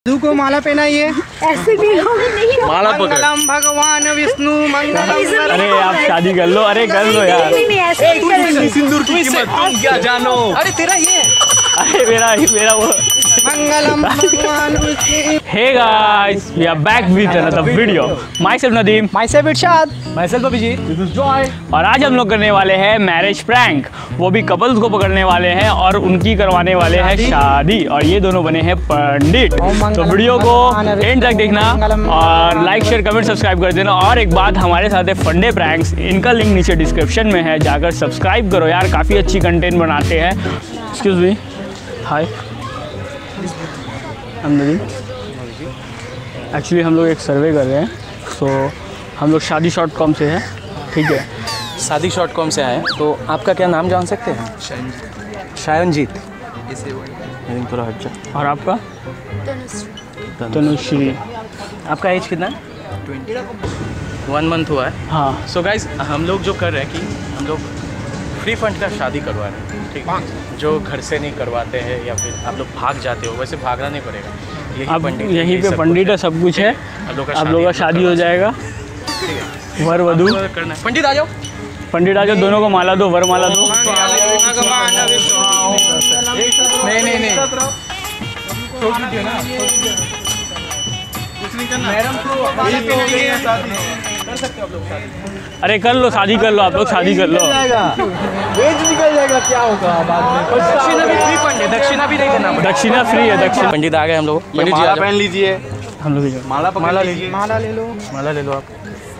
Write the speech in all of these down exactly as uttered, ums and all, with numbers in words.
मधु को माला पहनाइए। ऐसे भी नहीं माला पकड़। मंगलम भगवान विष्णु मंगलम। अरे आप शादी कर लो, अरे कर लो यार। सिंदूर की कीमत तुम क्या जानो। अरे तेरा ये, अरे मेरा ही मेरा वो। मंगलम भगवान Vishnu. Hey guys, we are back with another video. Myself Nadeem, myself Irshad, myself Abhijit, this is Joy। और आज हम लोग करने वाले हैं मैरिज प्रैंक। वो भी कपल्स को पकड़ने वाले हैं और उनकी करवाने वाले हैं शादी। और ये दोनों बने हैं पंडित। तो वीडियो को एंड तक देखना और लाइक शेयर कमेंट सब्सक्राइब कर देना। और एक बात, हमारे साथ है फंडे प्रैंक्स, इनका लिंक नीचे डिस्क्रिप्शन में है, जाकर सब्सक्राइब करो यार, काफ़ी अच्छी कंटेंट बनाते हैं। Excuse me, hi Nadeem. Actually हम लोग एक सर्वे कर रहे हैं, सो हम लोग शादी डॉट कॉम से हैं, ठीक है। शादी डॉट कॉम से आए, तो आपका क्या नाम जान सकते हैं? शायनजीत। थोड़ा हट जा। और आपका? तनुश्री। आपका एज कितना है? वन मंथ हुआ है। हाँ। सो गाइज, हम लोग जो कर रहे हैं कि हम लोग फ्री फंड का शादी करवा रहे हैं, ठीक है। जो घर से नहीं करवाते हैं या फिर आप लोग भाग जाते हो, वैसे भागना नहीं पड़ेगा। अब यहीं पे पंडित है, सब कुछ है। आप लोगों का शादी हो जाएगा। वर वधू करना है। पंडित आ जाओ, पंडित आ जाओ, दोनों को माला दो, वर माला दो। नहीं नहीं नहीं, अरे कर लो, शादी कर लो, आप लोग शादी कर लो। वेज निकल जाएगा, क्या होगा बाद में। दक्षिणा भी फ्री फंड है, दक्षिणा भी नहीं देना। दक्षिणा फ्री है, दक्षिणा। पंडित आ गए हम लोग। पंडित जी माला आ पहन लीजिए। हम लोग माला माला लीजिए, माला ले लो, माला ले लो आप।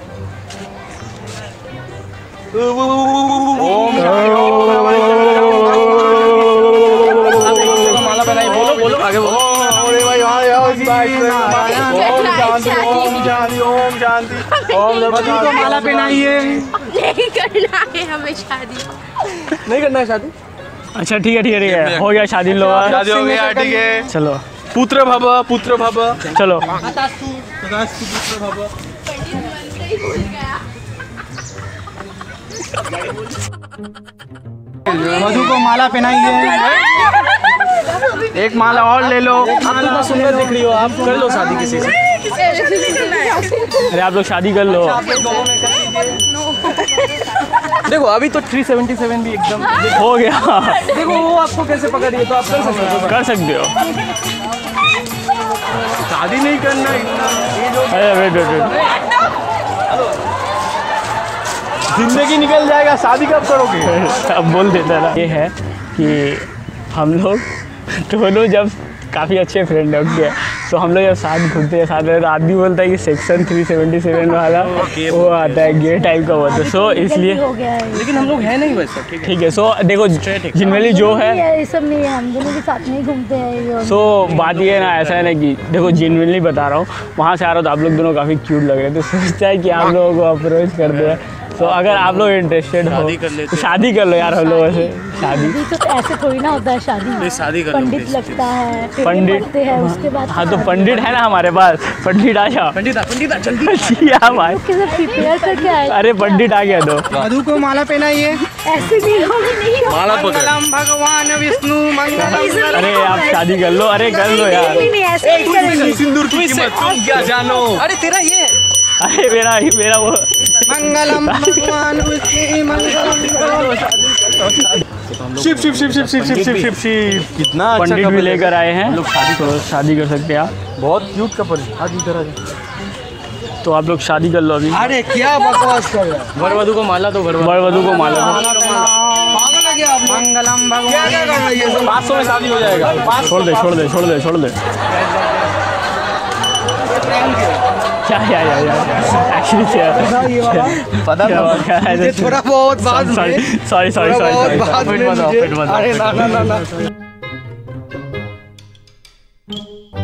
माला पहनाई, बोलो बोलो, आगे बोलो। अरे भाई ओम शांति, ओम शांति, ओम शांति, ओम। मधु को माला पहनाइए। नहीं करना है हमें शादी। नहीं करना है शादी? अच्छा ठीक है ठीक है ठीक है, हो गया शादी लोग। शादी हो गया, ठीक है। चलो पुत्र भव, पुत्र भव। चलो। मधु को माला पहनाइए। एक माला और ले लो। आप कितना सुंदर दिख रही हो, आप कर लो शादी किसी से। अरे आप लोग शादी कर लो। देखो अभी तो तीन सौ सतहत्तर भी एकदम हो गया। देखो वो आपको कैसे पकड़ रही है, तो आप कर सकते हो। कर सकते हो। शादी नहीं करना इतना। अरे वेट वेट वेट, जिंदगी निकल जाएगा, शादी कब करोगे? अब बोल देता ना। ये है कि हम लोग दोनों जब काफ़ी अच्छे फ्रेंड है, ओके, तो हम लोग जब साथ घूमते हैं साथ में, तो आदमी बोलता है कि सेक्शन तीन सौ सतहत्तर वाला वो आता है, गे टाइप का होता है। सो इसलिए, लेकिन हम लोग हैं नहीं वैसे, ठीक है। ठीक है। सो देखो जनरली जो है, ये सब नहीं है, हम दोनों के साथ नहीं घूमते हैं। सो बात ये है ना, ऐसा है ना कि देखो जेन्युइनली बता रहा हूँ, वहाँ से आ रहा हूँ तो आप लोग दोनों काफ़ी क्यूट लग रहे हैं, तो सोचता है कि आप लोगों को अप्रोच कर दो। तो अगर आप लोग इंटरेस्टेड हो तो शादी कर लो यार हम लोगों से। शादी तो ऐसे थोड़ी ना होता है शादी। शादी कर लो, पंडित लगता है, फिर पंडित पढ़ते हैं, उसके बाद हाँ, तो पंडित है ना हमारे पास, पंडित आ जा। पंडित पंडित जल्दी हाँ भाई, प्रिपेयर करके आए। अरे पंडित आ गया। दो मधु को माला पहनाइए। ऐसे भी नहीं। माला पकड़। मंगलम भगवान विष्णु मंगलम। अरे आप शादी कर लो, अरे कर लो यार। सिंदूर की कीमत तुम क्या जानो। अरे तेरा ये, अरे मेरा ही मेरा वो। मंगलम भगवान विष्णु मंगलम। शिव शिव शिव शिव शिव शिव शिव शिव शिव। कितना अच्छा पंडित भी लेकर आए हैं, लोग शादी तो शादी कर सकते हैं आप। बहुत क्यूट कपल है। आज इधर आ जाओ। तो आप लोग शादी कर लो अभी। अरे क्या बकवास कर रहा है। वर वधू को माला दो, वर वर वधू को माला दो। पागल है क्या? मंगलम भगवान। क्या क्या कर रहा है ये? पाँच सौ में शादी हो जाएगा। छोड़ दे छोड़ दे छोड़ दे छोड़ दे। क्या क्या क्या एक्चुअली पता क्या थोड़ा बहुत बात में, सॉरी सॉरी सॉरी थोड़ा बहुत सॉरी बात में मुझे- अरे ना ना ना ना।